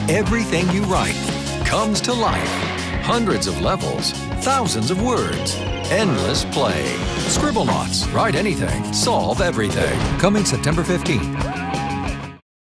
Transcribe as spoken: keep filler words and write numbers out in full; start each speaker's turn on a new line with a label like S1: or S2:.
S1: Everything you write comes to life. Hundreds of levels, thousands of words, endless play. Scribblenauts. Write anything, solve everything. Coming September fifteenth.